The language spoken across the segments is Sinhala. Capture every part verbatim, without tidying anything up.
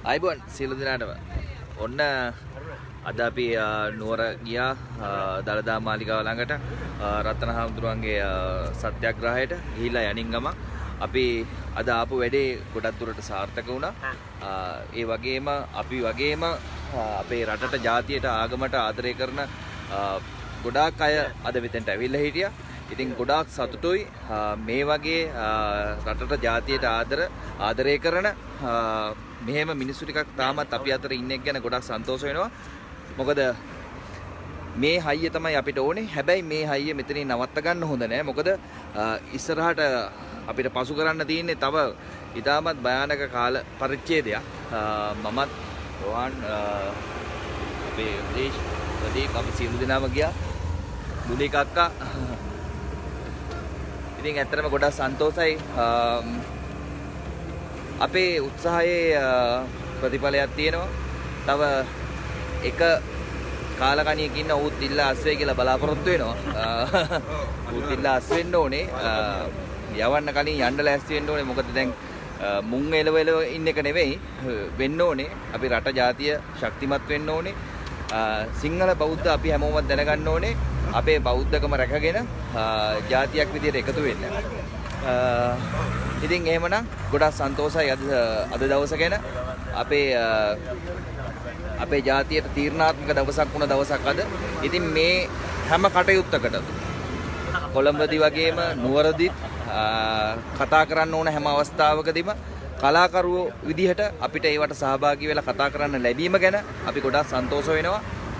අයිබෝන් සියලු දෙනාටම ඔන්න අද අපි නුවර ගියා දළදා මාලිගාව ළඟට රත්න හාමුදුරුවන්ගේ සත්‍යාග්‍රහයට ගිහිල්ලා යනින් ගම අපි අද ආපු වැඩේ ගොඩක් දුරට සාර්ථක වුණා. ඒ වගේම අපි වගේම අපේ රටට ජාතියට ආගමට ආදරය කරන ගොඩාක් අය අද මෙතෙන්ට ඇවිල්ලා හිටියා. ඉතින් ගොඩාක් සතුටුයි මේ වගේ රටට ජාතියට ආදර ආදරය කරන මෙහෙම මිනිස්සු ටිකක් තාමත් අපි අතර ඉන්න එක ගැන ගොඩක් සන්තෝෂ වෙනවා. මොකද මේ හයිය තමයි අපිට ඕනේ. හැබැයි මේ හයිය මෙතනින් නවත්ත ගන්න හොඳ නෑ. මොකද ඉස්සරහට අපිට පසු කරන්න තියෙන්නේ තව ඉතාමත් භයානක කාල පරිච්ඡේදයක්. මමත් රෝහන් අපේ දේශ ප්‍රදීප් අපි සියලු දෙනාම ගියා. දුලි කක්කා ඉතින් ඇත්තටම ගොඩක් සන්තෝෂයි. අපේ උත්සාහයේ ප්‍රතිඵලයක් තියෙනවා. තව එක කාලකණියක ඉන්න ඌත් ඉල්ලා අස් වෙයි කියලා බලාපොරොත්තු වෙනවා. ඌත් ඉල්ලා අස් වෙන්න ඕනේ. යවන්න කලින් යන්න ලෑස්ති වෙන්න ඕනේ. මොකද දැන් මුං එලව එලව ඉන්න එක නෙවෙයි වෙන්න ඕනේ. අපි රට ජාතිය ශක්තිමත් වෙන්න ඕනේ. සිංහල බෞද්ධ අපි හැමෝම දැනගන්න ඕනේ. අපේ බෞද්ධකම රැකගෙන ජාතියක් විදියට එකතු වෙන්න. ඉතින් එහෙමනම් ගොඩක් සන්තෝෂයි අද අද දවස ගැන. අපේ අපේ ජාතියට තීරණාත්මක දවසක් වුණ දවසක් අද. ඉතින් මේ හැම කටයුත්තකටම කොළඹදී වගේම නුවරදිත් කතා කරන්න ඕන හැම අවස්ථාවකදීම කලාකරුවෝ විදිහට අපිට ඒවට සහභාගී වෙලා කතා කරන්න ලැබීම ගැන අපි ගොඩක් සන්තෝෂ වෙනවා.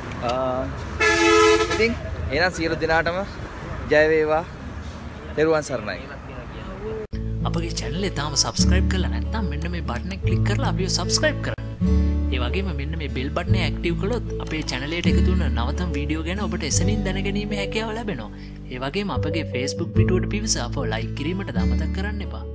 ඉතින් එහෙනම් සියලු දෙනාටම ජය වේවා. දරුවන් සරණයි. අපගේ channel එක තාම subscribe කරලා නැත්නම් මෙන්න මේ button එක click කරලා අපිව subscribe කරන්න. ඒ වගේම මෙන්න මේ bell button එක active කළොත් අපේ channel එකට එකතු වෙන නවතම වීඩියෝ ගැන ඔබට එසනින් දැනගැනීමේ හැකියාව ලැබෙනවා. ඒ වගේම අපගේ Facebook පිටුවට පිවිස අපව like කිරීමට අමතක කරන්න එපා.